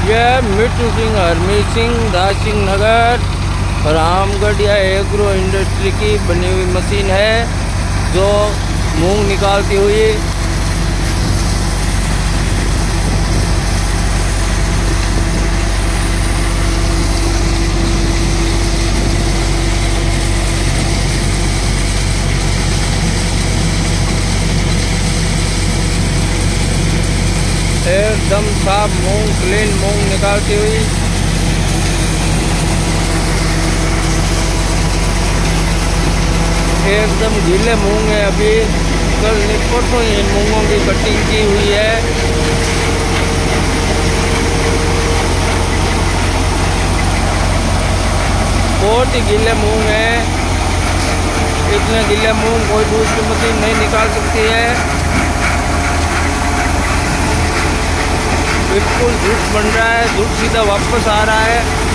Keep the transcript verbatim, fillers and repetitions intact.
यह मिट्टू सिंह हरमीत सिंह दास सिंह नगर रामगढ़ या agro industry की बनी हुई मशीन है जो मूंग निकालती हुई एकदम साफ मूंग क्लीन मूंग निकालती हुई। एकदम गीले मूंग है, अभी कल परसों इन मूंगों की कटिंग की हुई है। बहुत ही गीले मूंग है, इतने गीले मूंग कोई दूसरी मशीन नहीं निकाल सकती है। बिल्कुल झूठ बन रहा है, झूठ सीधा वापस आ रहा है।